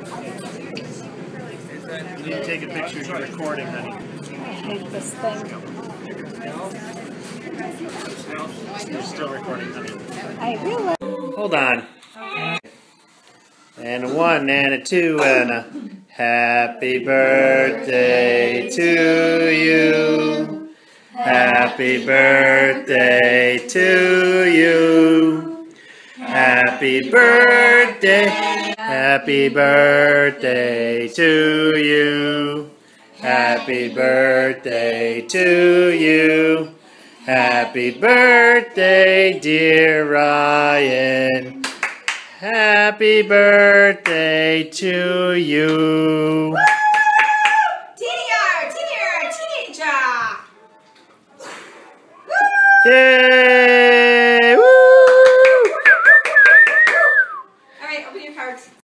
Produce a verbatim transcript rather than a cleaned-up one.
You need to take a picture of your recording, honey. I hate this thing. You're still recording, honey. I realize. Hold on. And a one, and a two, and a happy birthday to you. Happy birthday to you. Happy birthday. Happy birthday to you. Happy birthday to you. Happy birthday, dear Ryan. Happy birthday to you. T D R, T D R, teenager. Yay! Woo! All right, open your cards.